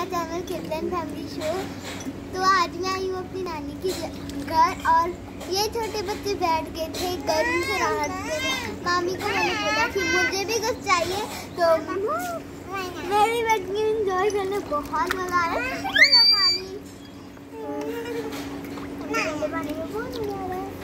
Channel kidding family show. तो आज मैं आई हूँ अपनी नानी की घर और ये छोटे बच्चे बैठ गए थे गर्मी से राहत से। मामी को मैंने बोला कि मुझे भी कुछ चाहिए, तो मेरी बच्ची एंजॉय करने बहुत मजा आ रहा है। पानी में बहुत मजा आ रहा है।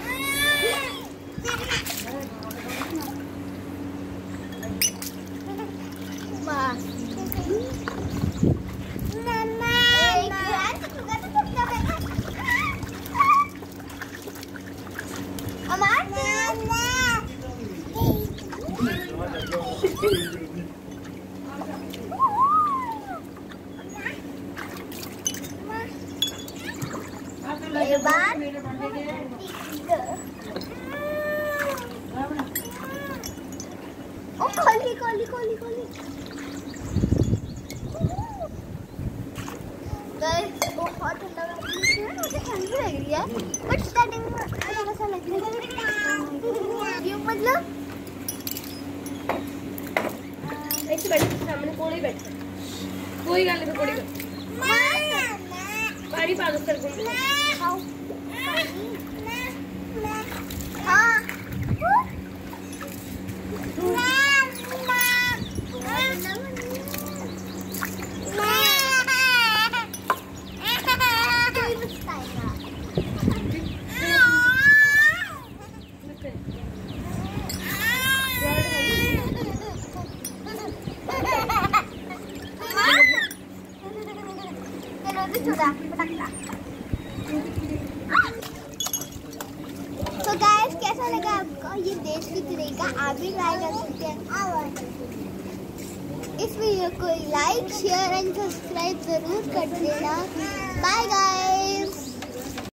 कोली बहुत ठंडा मुझे ठंड लग रही है, बट स्टार्टिंग में ऐसा लग रहा है क्यों, मतलब ऐसे बैठ सामने कोई बैठ कोई गल नहीं, कोई पानी पा दो सर को। हाँ तो गाइस कैसा लगा आपको ये देश की तरीका, आप भी ट्राई कर सकते हैं। इस वीडियो को लाइक शेयर एंड सब्सक्राइब जरूर कर देना। Bye guys.